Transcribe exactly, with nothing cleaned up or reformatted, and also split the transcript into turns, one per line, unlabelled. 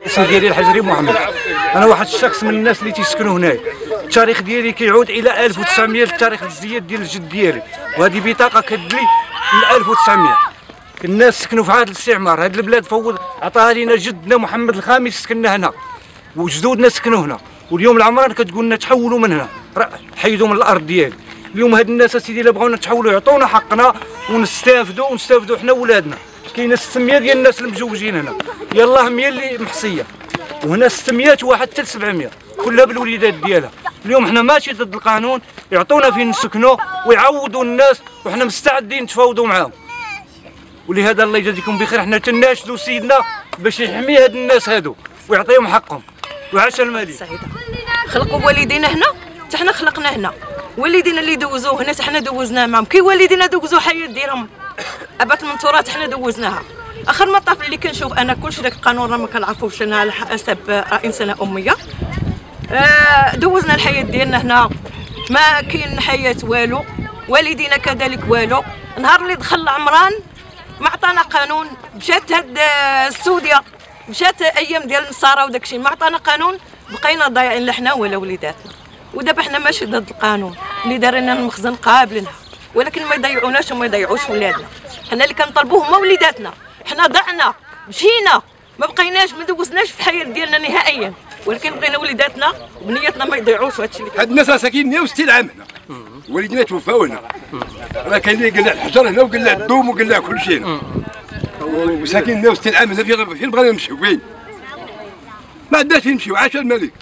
الاسم ديالي الحجري محمد. انا واحد الشخص من الناس اللي تيسكنوا هنايا. التاريخ ديالي كيعود الى ألف وتسعمية، التاريخ الزياد ديال الجد ديالي، وهذه بطاقه كتدلي من ألف وتسعمية. الناس سكنوا في هذا الاستعمار، هذه البلاد فوض عطاها لنا جدنا محمد الخامس، سكننا هنا وجدودنا سكنوا هنا، واليوم العمران كتقول لنا تحولوا من هنا، حيدوا من الارض ديالي. اليوم هاد الناس اسيدي الا بغاونا نتحولوا يعطونا حقنا ونستافدوا ونستافدوا حنا ولادنا. كاينه ستمية ديال الناس المجوجين هنا، يلاه مية اللي محصيه، وهنا ستمية وواحد حتى سبعمية كلها بالوليدات ديالها. اليوم حنا ماشي ضد القانون، يعطونا فين نسكنوا ويعوضوا الناس، وحنا مستعدين نتفاوضوا معاهم. ولهذا الله يجازيكم بخير، حنا تناشدوا سيدنا باش يحمي هاد الناس هادو ويعطيهم حقهم. وعاش الملك.
خلقوا والدينا هنا حتى حنا خلقنا هنا، والدينا اللي دوزوه هنا حتى حنا دوزناه معاهم. كي والدينا دوزوا حياه ديالهم ابات من تراث حنا دوزناها. اخر مطاف اللي كنشوف انا كلشي داك القانون راه ما كنعرفوش انا على حسب انسانه اميه. آه دوزنا الحياه ديالنا هنا، ما كاين حياه والو، والدينا كذلك والو. نهار اللي دخل العمران ما عطانا قانون، مشات هاد السوديه، مشات ايام ديال النصارى وداك الشيء، ما عطانا قانون، بقينا ضايعين لا حنا ولا وليداتنا. ودابا حنا ماشي ضد القانون، اللي دار لنا المخزن قابلينها، ولكن ما يضيعوناش وما يضيعوش ولادنا. حنا اللي كنطلبوه هما وليداتنا، حنا ضعنا مشينا ما بقيناش ما دوزناش في الحياه ديالنا نهائيا، ولكن بغينا وليداتنا وبنياتنا ما يضيعوش. هادشي اللي
هاد الناس راه ساكنين مية وستين عام هنا، والدينا توفاو هنا، راه كاين اللي قلع الحجر هنا وقلع الدوم وقلع كل شيء هنا، وساكنين مية وستين عام هنا. فين بغينا نمشيو؟ وين؟ ما عندناش فين نمشيو. عاش الملك.